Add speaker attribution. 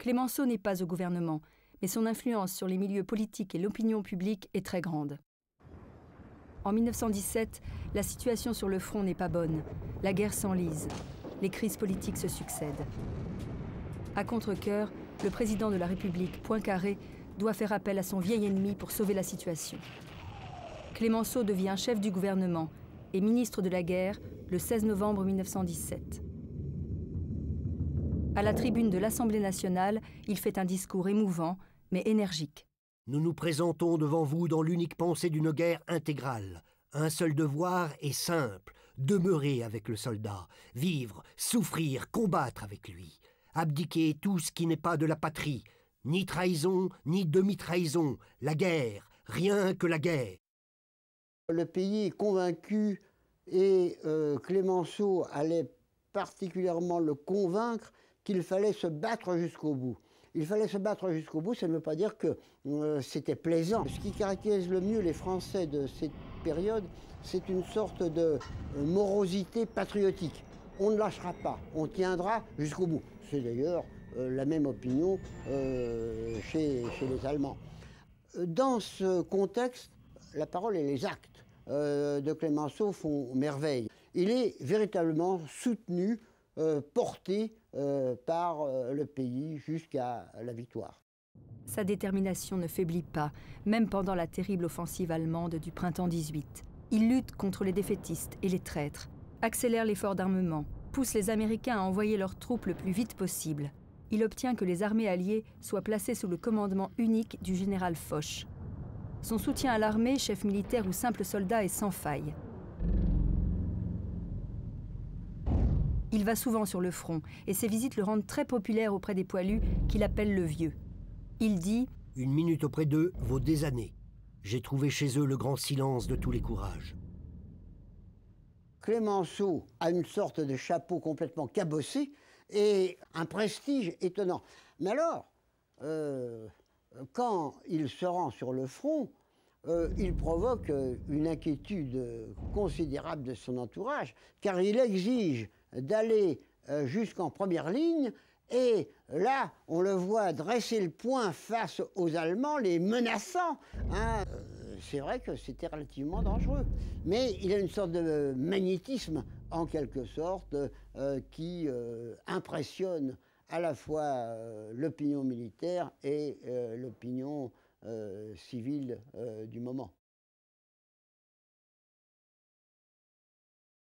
Speaker 1: Clémenceau n'est pas au gouvernement, mais son influence sur les milieux politiques et l'opinion publique est très grande. En 1917, la situation sur le front n'est pas bonne. La guerre s'enlise. Les crises politiques se succèdent. À contre-cœur, le président de la République, Poincaré, doit faire appel à son vieil ennemi pour sauver la situation. Clémenceau devient chef du gouvernement et ministre de la guerre le 16 novembre 1917. À la tribune de l'Assemblée nationale, il fait un discours émouvant, mais énergique.
Speaker 2: Nous nous présentons devant vous dans l'unique pensée d'une guerre intégrale. Un seul devoir est simple, demeurer avec le soldat, vivre, souffrir, combattre avec lui, abdiquer tout ce qui n'est pas de la patrie, ni trahison, ni demi-trahison, la guerre, rien que la guerre.
Speaker 3: Le pays est convaincu et Clémenceau allait particulièrement le convaincre qu'il fallait se battre jusqu'au bout. Il fallait se battre jusqu'au bout, ça ne veut pas dire que c'était plaisant. Ce qui caractérise le mieux les Français de cette période, c'est une sorte de morosité patriotique. On ne lâchera pas, on tiendra jusqu'au bout. C'est d'ailleurs la même opinion chez les Allemands. Dans ce contexte, la parole et les actes de Clémenceau font merveille. Il est véritablement soutenu, porté par le pays jusqu'à la victoire.
Speaker 1: Sa détermination ne faiblit pas, même pendant la terrible offensive allemande du printemps 18. Il lutte contre les défaitistes et les traîtres, accélère l'effort d'armement, pousse les Américains à envoyer leurs troupes le plus vite possible. Il obtient que les armées alliées soient placées sous le commandement unique du général Foch. Son soutien à l'armée, chef militaire ou simple soldat, est sans faille. Il va souvent sur le front et ses visites le rendent très populaire auprès des poilus qu'il appelle le vieux. Il dit «
Speaker 2: Une minute auprès d'eux vaut des années. J'ai trouvé chez eux le grand silence de tous les courages. »
Speaker 3: Clémenceau a une sorte de chapeau complètement cabossé et un prestige étonnant. Mais alors, quand il se rend sur le front, il provoque une inquiétude considérable de son entourage, car il exige d'aller jusqu'en première ligne, et là, on le voit dresser le poing face aux Allemands, les menaçant. Hein. C'est vrai que c'était relativement dangereux, mais il a une sorte de magnétisme, en quelque sorte, qui impressionne à la fois l'opinion militaire et l'opinion civile du moment.